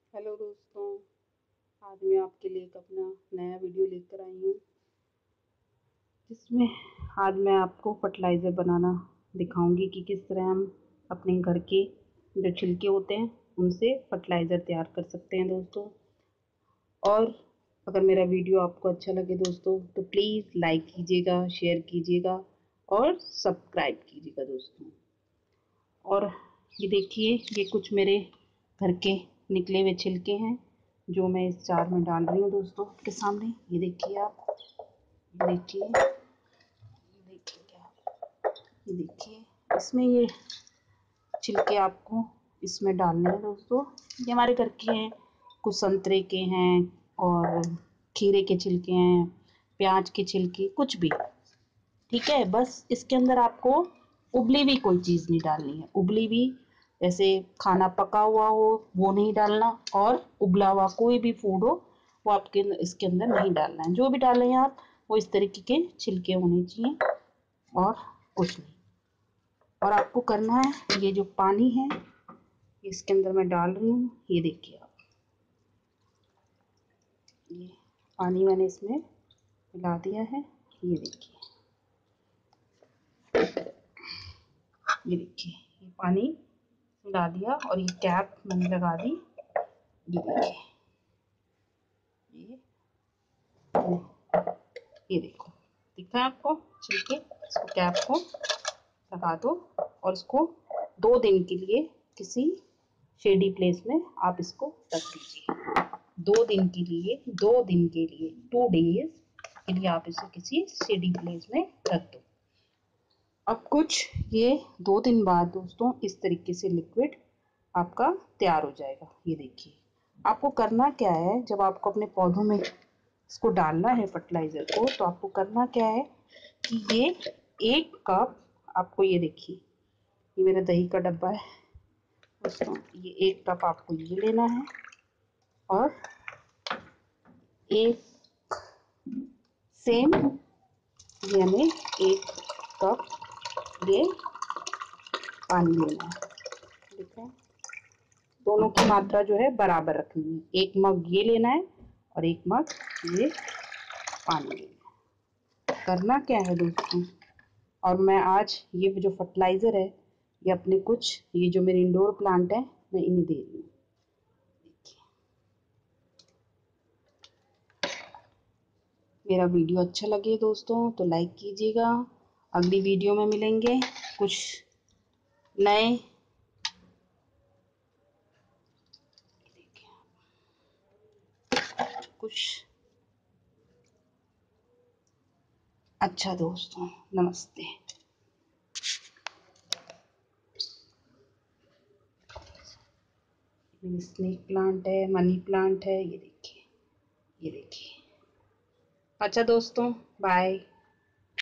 Hello दोस्तों, आज मैं आपके लिए एक अपना नया वीडियो लेकर आई हूँ जिसमें आज मैं आपको फर्टिलाइज़र बनाना दिखाऊंगी कि किस तरह हम अपने घर के जो छिलके होते हैं उनसे फर्टिलाइज़र तैयार कर सकते हैं दोस्तों। और अगर मेरा वीडियो आपको अच्छा लगे दोस्तों तो प्लीज़ लाइक कीजिएगा, शेयर कीजिएगा और सब्सक्राइब कीजिएगा दोस्तों। और ये देखिए, ये कुछ मेरे घर के निकले हुए छिलके हैं जो मैं इस जार में डाल रही हूँ दोस्तों के सामने। ये देखिए आप, ये देखिए, ये देखिए क्या, ये देखिए, इसमें ये छिलके आपको इसमें डालने हैं दोस्तों। ये हमारे घर के हैं, कुछ संतरे के हैं और खीरे के छिलके हैं, प्याज के छिलके, कुछ भी ठीक है। बस इसके अंदर आपको उबली हुई कोई चीज़ नहीं डालनी है। उबली हुई जैसे खाना पका हुआ हो वो नहीं डालना, और उबला हुआ कोई भी फूड हो वो आपके इसके अंदर नहीं डालना है। जो भी डालें आप वो इस तरीके के छिलके होने चाहिए और कुछ नहीं। और आपको करना है, ये जो पानी है इसके अंदर मैं डाल रही हूँ। ये देखिए आप, ये पानी मैंने इसमें मिला दिया है। ये देखिए, ये देखिए, ये पानी डाल दिया और ये कैप मैंने लगा दी। ये देखिए, ये ये देखो, दिख रहा है आपको छिलके। इसको कैप को लगा दो और इसको 2 दिन के लिए किसी शेडी प्लेस में आप इसको रख दीजिए। 2 दिन के लिए, 2 दिन के लिए, 2 डेज के लिए आप इसे किसी शेडी प्लेस में रख दो। अब कुछ ये 2 दिन बाद दोस्तों इस तरीके से लिक्विड आपका तैयार हो जाएगा। ये देखिए, आपको करना क्या है, जब आपको अपने पौधों में इसको डालना है फर्टिलाइज़र को, तो आपको करना क्या है कि ये 1 कप आपको, ये देखिए, ये मेरा दही का डब्बा है दोस्तों, ये 1 कप आपको ये लेना है और एक सेम ये हमें 1 कप ये पानी लेना है। ठीक है, दोनों की मात्रा जो है बराबर रखनी है। 1 मग ये लेना है और 1 मग ये पानी लेना है। करना क्या है दोस्तों, और मैं आज ये जो फर्टिलाइज़र है ये अपने कुछ, ये जो मेरे इंडोर प्लांट है मैं इन्हें दे रही हूँ। मेरा वीडियो अच्छा लगे दोस्तों तो लाइक कीजिएगा। अगली वीडियो में मिलेंगे कुछ नए, कुछ अच्छा दोस्तों, नमस्ते। स्नेक प्लांट है, मनी प्लांट है, ये देखिए, ये देखिए। अच्छा दोस्तों, बाय।